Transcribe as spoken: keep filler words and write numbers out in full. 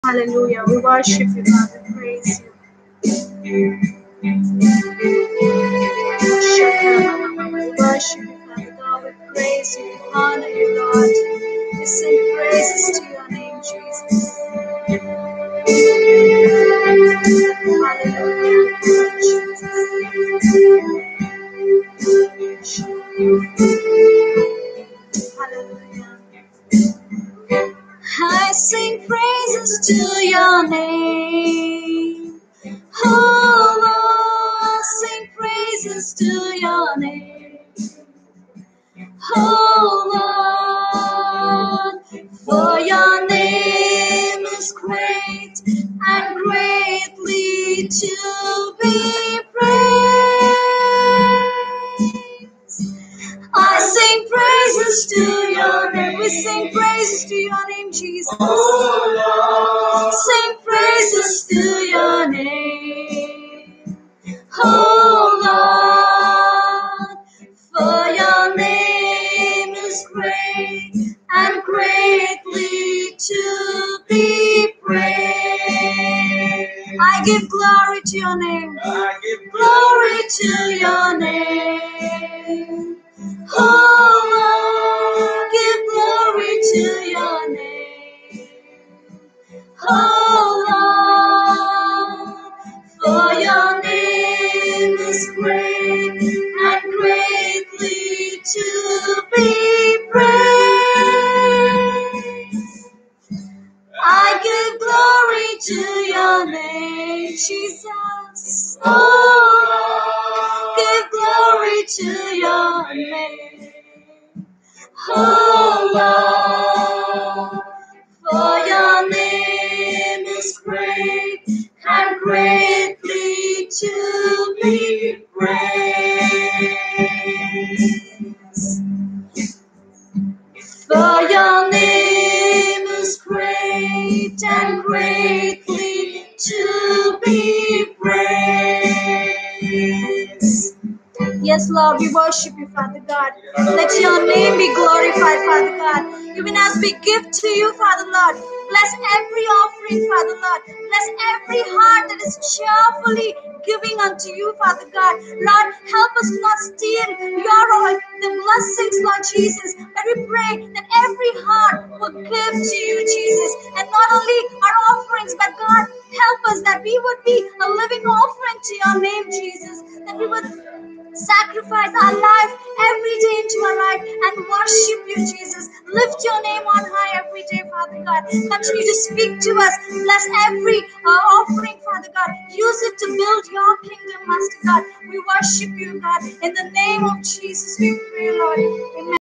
Hallelujah. We worship you, God. We praise you. We worship you, Father God. We praise you. We honor you, God. We sing praises to your name, Jesus. Hallelujah. Hallelujah. I sing praises to your name. Oh Lord, sing praises to your name. Oh Lord, for your name is great and greatly to be praised. I sing praises to your name. We sing praises to your name, Jesus. Oh Lord, sing praises to your name. Oh Lord, for your name is great and greatly to be praised. I give glory to your name. I give glory to your name. Oh Lord, give glory to your name. Oh Lord, for your name is great and greatly to be praised. I give glory to your name, Jesus. Oh Lord, give glory to your name. Oh Lord, for your name is great and greatly to be praised. For your name is great and greatly to be praised. Yes, Lord, we worship you, Father God. Let your name be glorified, Father God. Even as we give to you, Father Lord, bless every offering, Father Lord. Bless every heart that is cheerfully giving unto you, Father God. Lord, help us not steal your oil, the blessings, Lord Jesus. But we pray that every heart will give to you, Jesus. And not only our offerings, but God, help us that we would be a living offering to your name, Jesus. That we would sacrifice our life every day into our life and worship you, Jesus. Lift your name on high every day, Father God. Continue to speak to us. Bless every uh, offering, Father God. Use it to build your kingdom, Master God. We worship you, God. In the name of Jesus, we pray, Lord. Amen.